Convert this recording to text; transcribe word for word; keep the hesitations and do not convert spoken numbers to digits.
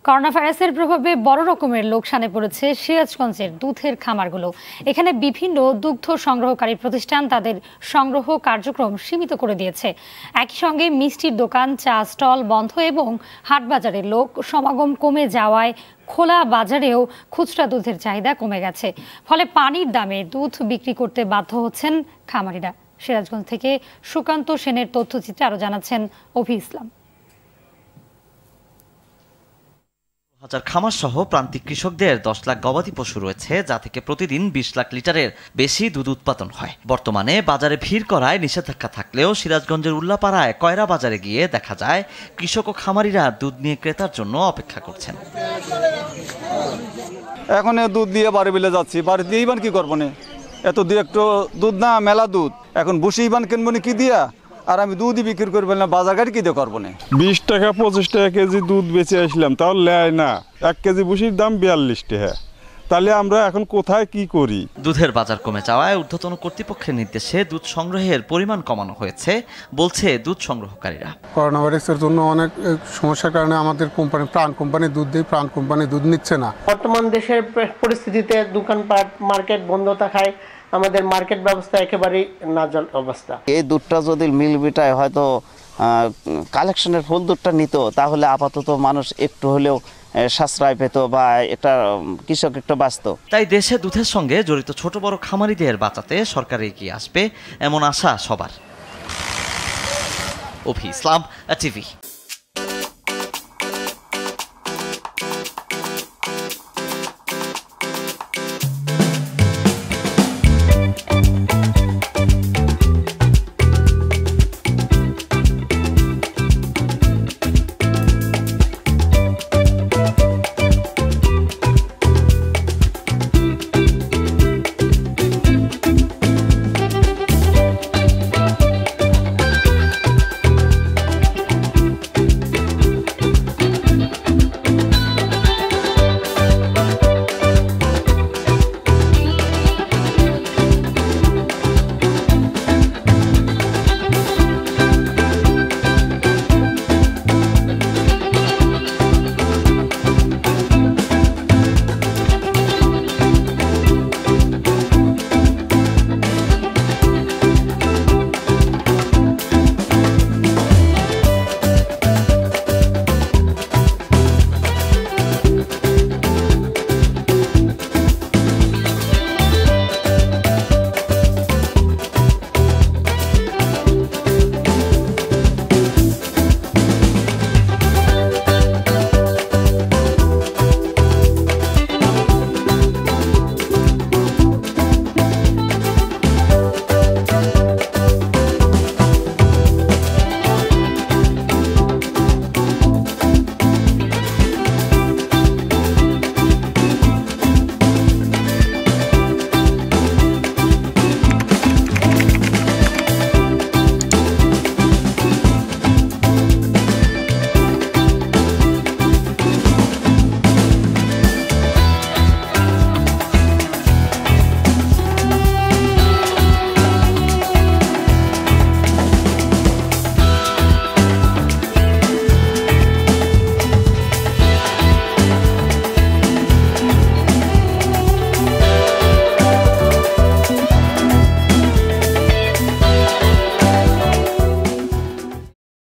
Corona ভাইরাসের প্রভাবে বড় রকমের লোকসানে পড়েছে সিরাজগঞ্জের দুধের খামারগুলো। এখানে বিভিন্ন দুগ্ধ সংগ্রহকারী প্রতিষ্ঠান তাদের সংগ্রহ কার্যক্রম সীমিত করে দিয়েছে। একই সঙ্গে মিষ্টির দোকান, চা স্টল বন্ধ এবং হাটবাজারে লোক সমাগম কমে যাওয়ায় খোলা বাজারেও খুচরা দুধের চাহিদা কমে গেছে। ফলে পানির দামে দুধ বিক্রি করতে বাধ্য হচ্ছেন খামারিরা। সিরাজগঞ্জ থেকে সুকান্ত সেনের তথ্যচিত্রে আরো জানাচ্ছেন অভি ইসলাম। হাজার খামার সহ প্রান্তিক কৃষকদের দশ লাখ গবাদি পশু রয়েছে, যা থেকে প্রতিদিন বিশ লাখ লিটারের বেশি দুধ উৎপাদন হয়। বর্তমানে বাজারে ভিড় করায় নিষেধাজ্ঞা থাকলেও সিরাজগঞ্জের উল্লাপাড়ায় কয়রা বাজারে গিয়ে দেখা যায় কৃষক ও খামারিরা দুধ নিয়ে ক্রেতার জন্য অপেক্ষা করছেন। এখন দুধ দিয়ে বাড়ি বিলে যাচ্ছি, বাড়ি দিয়ে ইবান কি করবো না, এত দুই একটু দুধ না মেলা দুধ, এখন বসে ইবান কিনবো না কি দিয়া, আর আমি দুধই বিক্রি করবো না, বাজার গাড়ি কি দিয়ে করবো না। বিশ টাকা পঁচিশ টাকা কেজি দুধ বেঁচে আসলাম, তাও লেয় না। এক কেজি বসির দাম বিয়াল্লিশ টাকা, তাহলে আমরা এখন কোথায় কি করি? দুধের বাজার কমে যাওয়ায় ঊর্ধ্বতন কর্তৃপক্ষের নির্দেশে দুধ সংগ্রহের পরিমাণ কমানো হয়েছে বলছে দুধ সংগ্রহকারীরা। করোনা ভাইরাসের জন্য অনেক সমস্যার কারণে আমাদের কোম্পানি প্রাণ কোম্পানি দুধ দেয়, প্রাণ কোম্পানি দুধ নিচ্ছে না। বর্তমান দেশের পরিস্থিতিতে দোকানপাট মার্কেট বন্ধ থাকায় আমাদের মার্কেট ব্যবস্থা একেবারেই নাজল অবস্থা। এই দুধটা যদি মিল বিটায় হয়তো কালেকশনের ফুল দুধটা নিত, তাহলে আপাতত মানুষ একটু হলেও সাশ্রয় পেত বা একটা কৃষক একটু বাঁচত। তাই দেশে দুধের সঙ্গে জড়িত ছোট বড় খামারিদের বাঁচাতে সরকার এগিয়ে আসবে এমন আশা সবার। অভি ইসলাম, টিভি।